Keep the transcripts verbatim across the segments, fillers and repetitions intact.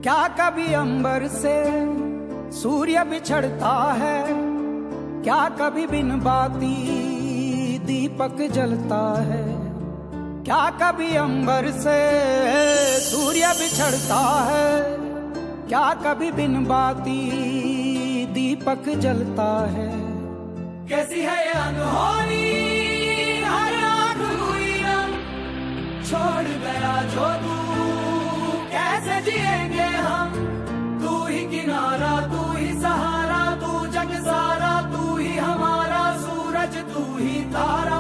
क्या कभी अंबर से सूर्य बिछड़ता है, क्या कभी बिन बाती दीपक जलता है। क्या कभी अंबर से सूर्य बिछड़ता है, क्या कभी बिन बाती दीपक जलता है। कैसी है ये अनहोनी हर आँख हुई नम, छोड़ गया जो तू कैसे जिएंगे हम। तू ही किनारा, तू ही सहारा, तू जग सारा, तू ही हमारा सूरज, तू ही तारा।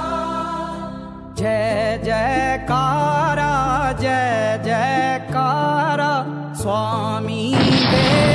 जय जयकारा, जय जयकारा स्वामी देव।